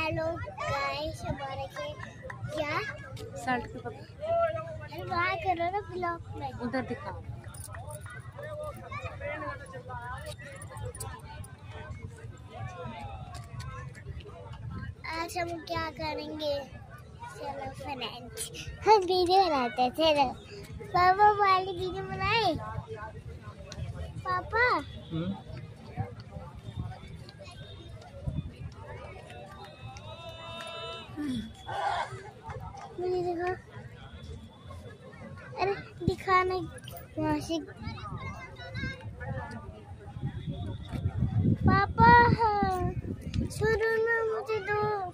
Hello guys, हमारे के क्या साल्ट के पकड़। अरे वहाँ करो ना ब्लॉक में, उधर दिखाओ। आज हम क्या करेंगे? चलो फ्रेंड्स, हम वीडियो बनाते हैं। चलो पापा वाली वीडियो बनाए। पापा मुझे देखो। अरे दिखाना वहाँ से। पापा शुरू में मुझे दो।